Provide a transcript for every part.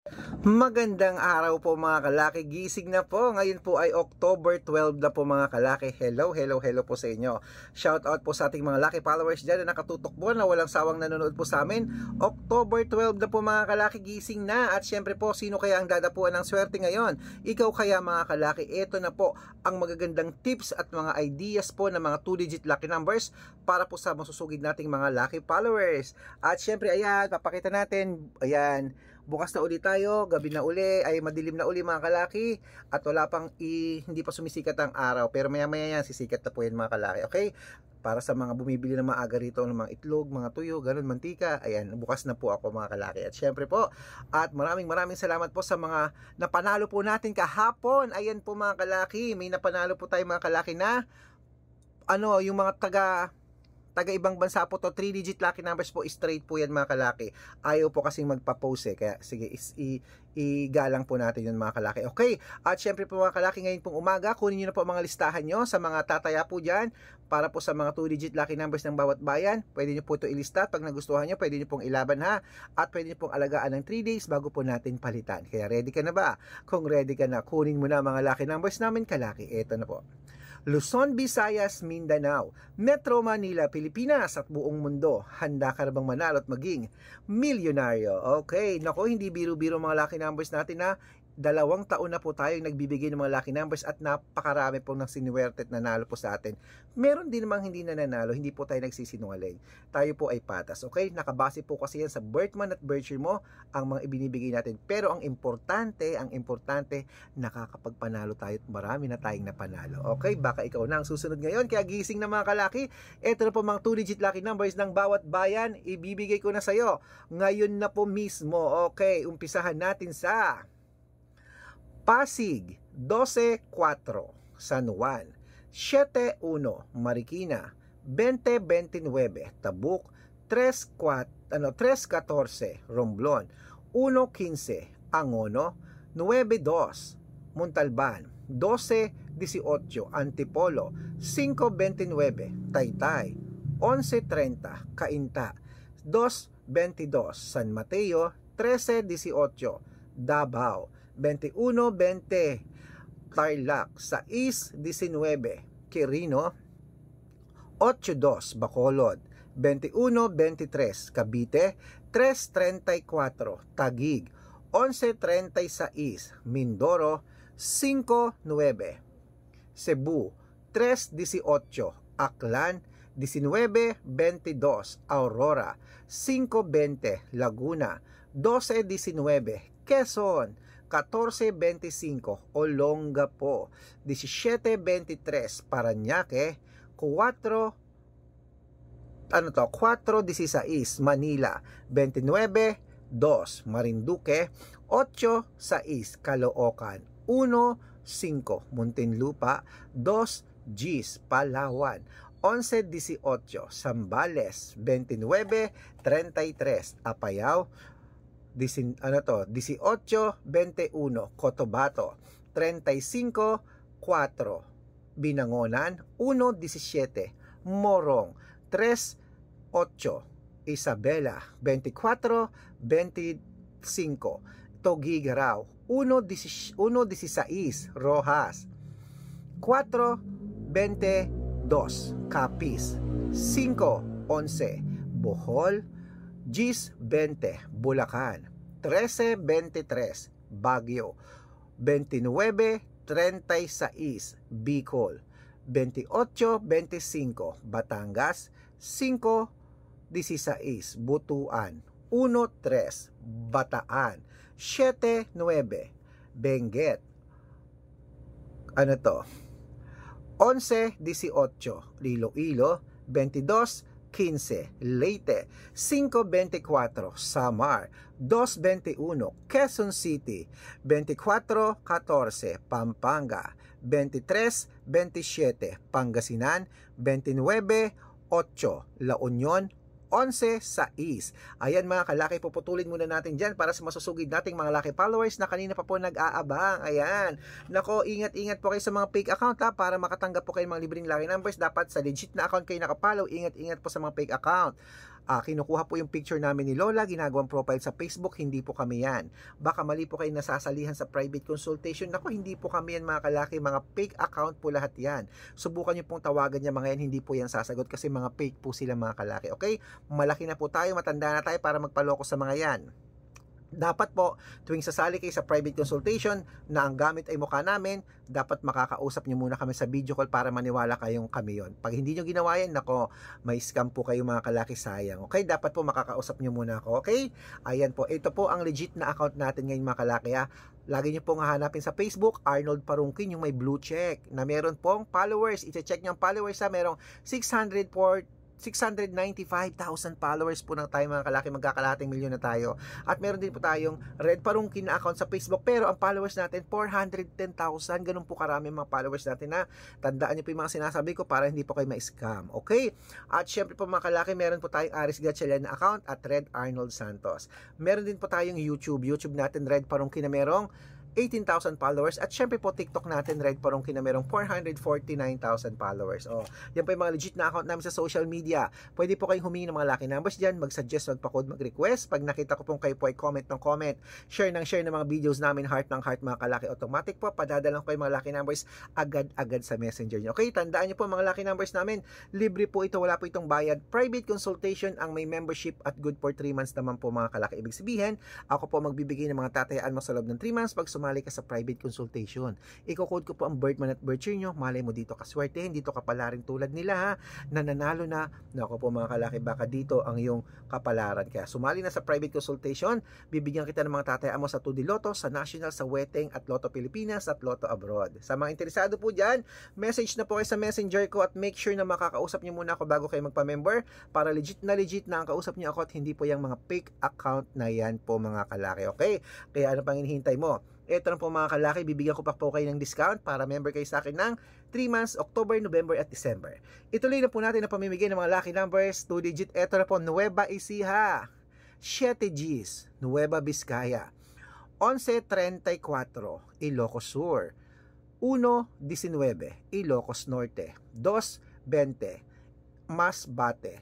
Magandang araw po mga kalaki, gising na po. Ngayon po ay October 12 na po mga kalaki. Hello po sa inyo. Shout out po sa ating mga lucky followers dyan na nakatutok po na walang sawang nanonood po sa amin. October 12 na po mga kalaki, gising na. At syempre po, sino kaya ang dadapuan ng swerte ngayon? Ikaw kaya mga kalaki. Ito na po ang magagandang tips at mga ideas po ng mga 2-digit lucky numbers para po sa masusugid nating mga lucky followers. At syempre ayan, papakita natin, ayan, bukas na uli tayo, gabi na uli, ay madilim na uli mga kalaki, at wala pang hindi pa sumisikat ang araw, pero maya maya yan, sisikat na po yan mga kalaki, okay? Para sa mga bumibili ng maaga rito ng mga itlog, mga tuyo, ganun, mantika, ayan, bukas na po ako mga kalaki. At syempre po, at maraming salamat po sa mga napanalo po natin kahapon. Ayan po mga kalaki, may napanalo po tayo mga kalaki na, yung mga taga ibang bansa po to, 3-digit lucky numbers po, straight po yan mga kalaki. Ayaw po kasing magpa-post kaya sige, igalang po natin yun mga kalaki. Okay, at syempre po mga kalaki, ngayon pong umaga, kunin nyo na po mga listahan nyo sa mga tataya po dyan, para po sa mga 2-digit lucky numbers ng bawat bayan. Pwede nyo po ito ilista, pag nagustuhan nyo, pwede nyo pong ilaban ha, at pwede nyo pong alagaan ng 3 days bago po natin palitan. Kaya ready ka na ba? Kung ready ka na, kunin mo na mga lucky numbers namin kalaki. Ito na po: Luzon, Visayas, Mindanao, Metro Manila, Pilipinas at buong mundo. Handa ka na bang manalo at maging milyonaryo? Okay, nako, hindi biro-biro mga lucky numbers natin na 2 taon na po tayong nagbibigay ng mga lucky numbers at napakarami po ng sinuwerte at nanalo po sa atin. Meron din namang hindi nananalo, hindi po tayo nagsisinungaling. Tayo po ay patas, okay? Nakabase po kasi yan sa birth month at birth year mo ang mga ibinibigay natin. Pero ang importante, nakakapagpanalo tayo at marami na tayong napanalo. Okay, baka ikaw na ang susunod ngayon. Kaya gising na mga kalaki, ito na po mga 2-digit lucky numbers ng bawat bayan. Ibibigay ko na sa'yo ngayon na po mismo. Okay, umpisahan natin sa Pasig, 12-4, San Juan, 7-1, Marikina, 20-29, Tabuk, 3-14, Romblon, 1-15, Angono, 9-2, Montalban, 12-18, Antipolo, 5-29, Taytay, 11-30, Cainta, 2-22, San Mateo, 13-18, Davao, 21-20, Tarlac, 6-19, Quirino, 8-2, Bacolod, 21-23, Cavite, 3-34, Taguig, 11-36, Mindoro, 5-9, Cebu, 3-18, Aklan, 19-22, Aurora, 5-20, Laguna, 12-19, Quezon, 14-25, Olongapo, 17-23, Parañaque, 4-16, Manila, 29-2, Marinduque, 8-6, Caloocan, 1-5, Muntinlupa, 2-10, Palawan, 11-18, Zambales, 29-33, Apayao, 18-21, Cotabato, 35-4, Binangonan, 1-17, Morong, 3-8, Isabela, 24-25, Tuguegarao, 1-16, Rojas, 4-22, Capiz, 5-11, Bohol, 10-20, Bulacan, 13-23, Baguio, 29-36, Bicol, 28-25, Batangas, 5-16, Butuan, 1-3, Bataan, 7-9, Benguet, 11-18, Iloilo, 22-15, Leyte, 5-24, Samar, 2-21, Quezon City, 24-14, Pampanga, 23-27, Pangasinan, 29-8, La Union, 11-6. Ayan mga kalaki, puputulin muna natin dyan para sa masusugid nating mga laki followers na kanina pa po nag-aabang. Ayan. Nako, ingat-ingat po kayo sa mga fake account ha, para makatanggap po kayo mga libreng laki numbers. Dapat sa legit na account kayo nakapollow. Ingat-ingat po sa mga fake account. kinukuha po yung picture namin ni Lola, ginagawang profile sa Facebook, hindi po kami yan. Baka mali po kayo nasasalihan sa private consultation. Naku, hindi po kami yan mga kalaki, mga fake account po lahat yan. Subukan nyo pong tawagan niya mga yan, hindi po yan sasagot kasi mga fake po sila mga kalaki. Okay? Malaki na po tayo, matanda na tayo para magpaloko sa mga yan. Dapat po, tuwing sasali kayo sa private consultation na ang gamit ay mukha namin, dapat makakausap nyo muna kami sa video call para maniwala kayong kami yon. Pag hindi nyo ginawa yan, nako, may scam po kayo mga kalaki, sayang. Okay, dapat po makakausap nyo muna ako. Okay, ayan po, ito po ang legit na account natin ngayon mga kalaki ha. Lagi nyo pong hahanapin sa Facebook, Arnold Parungkin, yung may blue check, na meron pong followers. I-check nyo ang followers ha, merong 695,000 followers po na tayo mga kalaki, magkakalahating milyon na tayo. At meron din po tayong Red Parungkin na account sa Facebook, pero ang followers natin 410,000, ganun po karami mga followers natin na. Tandaan niyo po yung mga sinasabi ko para hindi po kayo ma-scam. Okay? At syempre po mga kalaki, meron po tayong Aris Gatchalian na account at Red Arnold Santos. Meron din po tayong YouTube natin Red Parungkin na merong 18,000 followers. At syempre po TikTok natin Red Parungkin na merong 449,000 followers. Yan po yung mga legit na account namin sa social media. Pwede po kayong humingi ng mga lucky numbers dyan, mag-suggest, magpa-code, mag-request. Pag nakita ko pong kayo po ay comment ng comment, share ng mga videos namin, heart ng heart mga kalaki, automatic po padadalang ko yung mga lucky numbers agad-agad sa messenger nyo. Okay, tandaan nyo po mga lucky numbers namin, libre po ito, wala po itong bayad. Private consultation ang may membership at good for 3 months naman po mga kalaki. Ibig sabihin, ako po magbibigay ng mga tatayaan mo sa loob ng 3 months pag sumali ka sa private consultation. Iko-code ko po ang birth month at birth year nyo. Malay mo dito kaswerte, dito ka pala rin tulad nila ha, nananalo na. Naku po mga kalaki, baka dito ang iyong kapalaran. Kaya sumali na sa private consultation, bibigyan kita ng mga tatayaan mo sa 2D Lotto, sa National, sa Weteng at Lotto Pilipinas at Lotto Abroad. Sa mga interesado po dyan, message na po kayo sa messenger ko at make sure na makakausap nyo muna ako bago kayo magpa-member para legit na ang kausap nyo ako at hindi po yung mga fake account na yan po mga kalaki. Okay? Kaya ano pang hinihintay mo? Ito na po mga kalaki, bibigyan ko pa po kayo ng discount para member kayo sa akin ng 3 months, October, November at December. Ituloy na po natin ang pamimigay ng mga lucky numbers, 2 digit. Ito na po, Nueva Ecija, 7 Gs, Nueva Vizcaya, 1134, Ilocos Sur, 119, Ilocos Norte, 220, Masbate,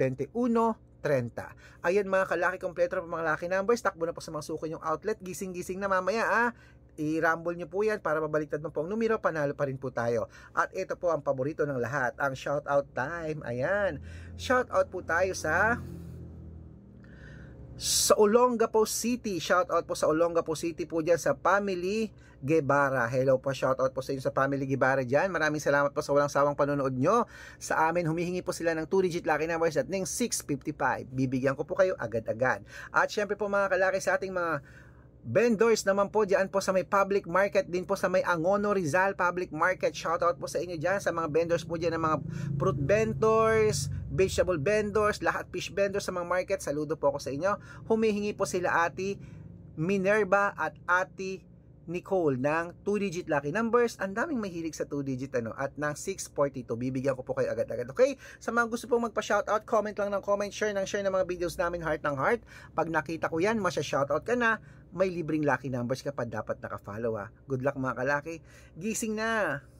2130. Ayan mga kalaki, kompleto na po mga lucky numbers. Takbo na po sa mga suko yung outlet. Gising-gising na mamaya i-rumble nyo po yan para mabaliktad mo po ang numero, panalo pa rin po tayo. At ito po ang paborito ng lahat, ang shoutout time. Ayan, shoutout po tayo sa Olongapo City. Shoutout po sa Olongapo City po dyan sa Family Guevara. Hello po, shoutout po sa inyo sa Family Guevara dyan. Maraming salamat po sa walang sawang panonood nyo sa amin. Humihingi po sila ng 2 digit lucky numbers at ng 655. Bibigyan ko po kayo agad-agad. At syempre po mga kalaki, sa ating mga vendors naman po dyan po sa may public market, din po sa may Angono Rizal public market, shoutout po sa inyo dyan, sa mga vendors po dyan ng mga fruit vendors, vegetable vendors, lahat fish vendors sa mga market. Saludo po ako sa inyo. Humihingi po sila Ate Minerva at Ate Nicole ng 2 digit lucky numbers. Ang daming mahilig sa 2 digit at ng 642. Bibigyan ko po kayo agad-agad. Okay? Sa mga gusto pong magpa-shoutout, comment lang ng comment, share ng mga videos namin, heart ng heart. Pag nakita ko yan, masya-shoutout ka na, may libreng lucky numbers ka pa, dapat naka-follow ha. Good luck mga kalaki. Gising na!